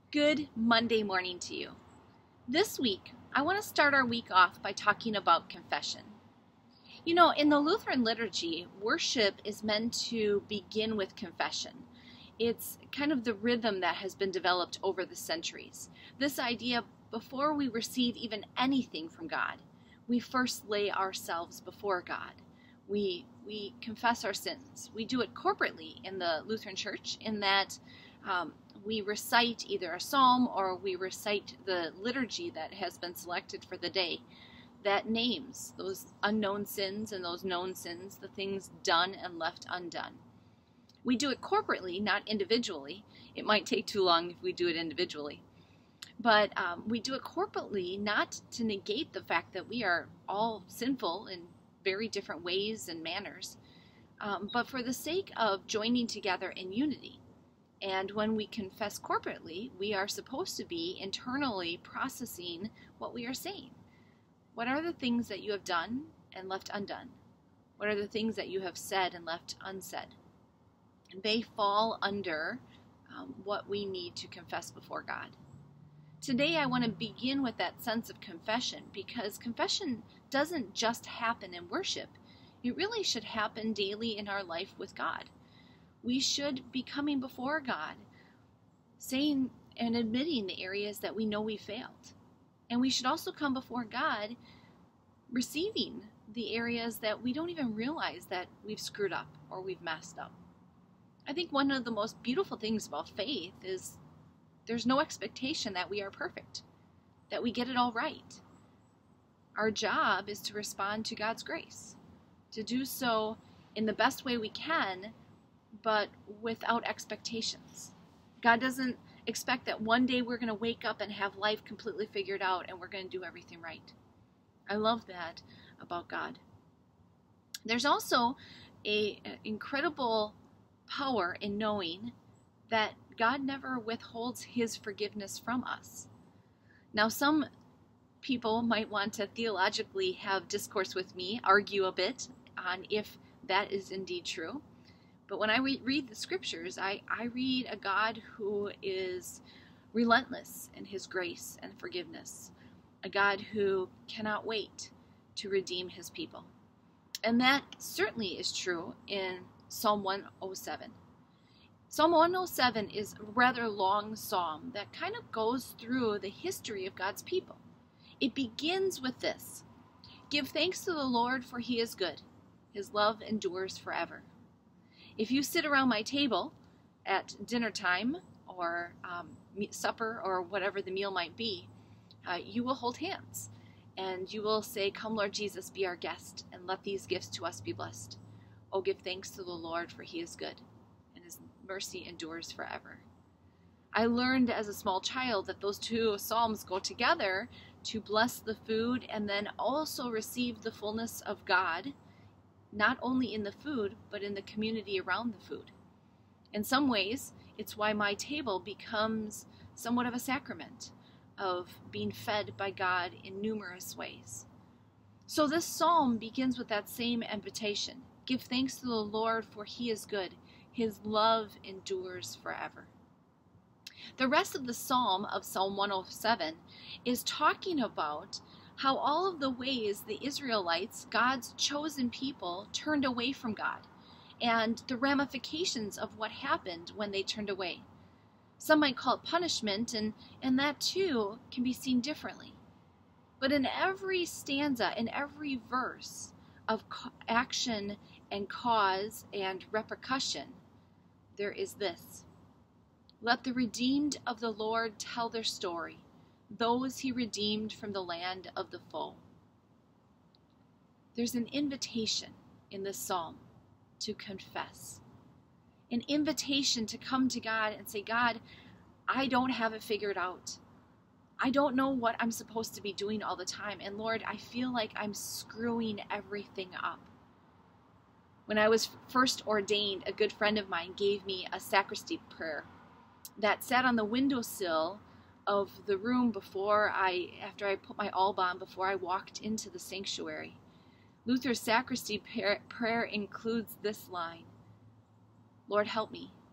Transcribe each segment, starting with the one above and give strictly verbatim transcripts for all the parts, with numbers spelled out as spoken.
Good Monday morning to you. This week, I want to start our week off by talking about confession. You know, in the Lutheran liturgy, worship is meant to begin with confession. It's kind of the rhythm that has been developed over the centuries. This idea, before we receive even anything from God, we first lay ourselves before God. We, we confess our sins. We do it corporately in the Lutheran Church in that um, we recite either a psalm or we recite the liturgy that has been selected for the day that names those unknown sins and those known sins, the things done and left undone. We do it corporately, not individually. It might take too long if we do it individually. But um, we do it corporately, not to negate the fact that we are all sinful in very different ways and manners, um, but for the sake of joining together in unity. And when we confess corporately, we are supposed to be internally processing what we are saying. What are the things that you have done and left undone? What are the things that you have said and left unsaid? They fall under um, what we need to confess before God. Today I want to begin with that sense of confession, because confession doesn't just happen in worship. It really should happen daily in our life with God. We should be coming before God, saying and admitting the areas that we know we failed. And we should also come before God receiving the areas that we don't even realize that we've screwed up or we've messed up. I think one of the most beautiful things about faith is there's no expectation that we are perfect, that we get it all right. Our job is to respond to God's grace, to do so in the best way we can, but without expectations. God doesn't expect that one day we're going to wake up and have life completely figured out and we're going to do everything right. I love that about God. There's also a, an incredible power in knowing that God never withholds his forgiveness from us. Now, some people might want to theologically have discourse with me, argue a bit on if that is indeed true. But when I re- read the scriptures, I, I read a God who is relentless in his grace and forgiveness, a God who cannot wait to redeem his people. And that certainly is true in Psalm one oh seven. Psalm one oh seven is a rather long psalm that kind of goes through the history of God's people. It begins with this: "Give thanks to the Lord, for he is good. His love endures forever." If you sit around my table at dinner time or um, supper or whatever the meal might be, uh, you will hold hands and you will say, "Come, Lord Jesus, be our guest, and let these gifts to us be blessed. Oh, give thanks to the Lord, for he is good, and his mercy endures forever." I learned as a small child that those two psalms go together to bless the food and then also receive the fullness of God, not only in the food, but in the community around the food. In some ways, it's why my table becomes somewhat of a sacrament of being fed by God in numerous ways. So this psalm begins with that same invitation: give thanks to the Lord, for he is good. His love endures forever. The rest of the psalm of Psalm one oh seven is talking about how all of the ways the Israelites, God's chosen people, turned away from God, and the ramifications of what happened when they turned away. Some might call it punishment, and, and that too can be seen differently. But in every stanza, in every verse of action and cause and repercussion, there is this: "Let the redeemed of the Lord tell their story, those he redeemed from the land of the foe." There's an invitation in this psalm to confess, an invitation to come to God and say, "God, I don't have it figured out. I don't know what I'm supposed to be doing all the time. And Lord, I feel like I'm screwing everything up." When I was first ordained, a good friend of mine gave me a sacristy prayer that sat on the windowsill of the room before I, after I put my alb on, before I walked into the sanctuary. Luther's sacristy prayer includes this line: "Lord, help me,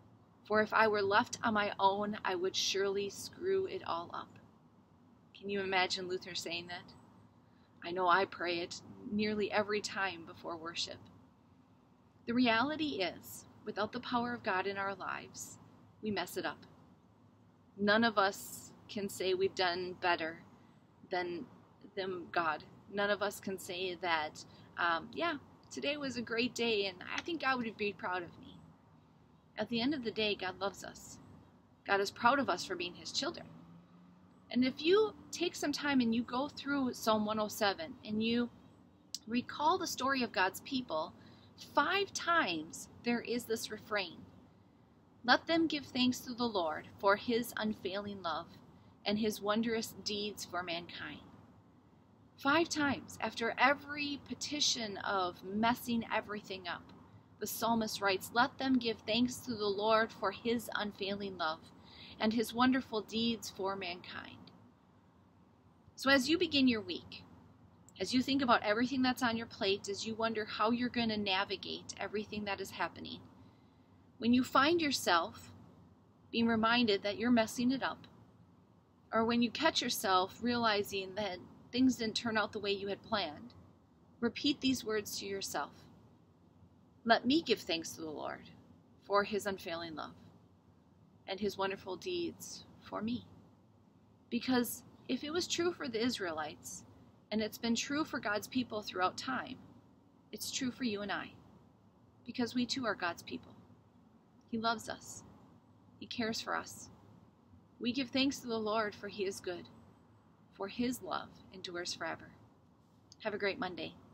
For if I were left on my own, I would surely screw it all up. Can you imagine Luther saying that? I know I pray it nearly every time before worship. The reality is, without the power of God in our lives, we mess it up. None of us can say we've done better than, than God. None of us can say that, um, yeah, today was a great day and I think God would be proud of me. At the end of the day, God loves us. God is proud of us for being his children. And if you take some time and you go through Psalm one oh seven and you recall the story of God's people, five times there is this refrain. Let them give thanks to the Lord for his unfailing love and his wondrous deeds for mankind. Five times after every petition of messing everything up, the psalmist writes, let them give thanks to the Lord for his unfailing love and his wonderful deeds for mankind. So as you begin your week, as you think about everything that's on your plate, as you wonder how you're going to navigate everything that is happening, when you find yourself being reminded that you're messing it up, or when you catch yourself realizing that things didn't turn out the way you had planned, repeat these words to yourself. Let me give thanks to the Lord for his unfailing love and his wonderful deeds for me. Because if it was true for the Israelites, and it's been true for God's people throughout time, it's true for you and I, because we too are God's people. He loves us. He cares for us. We give thanks to the Lord for he is good, for his love endures forever. Have a great Monday.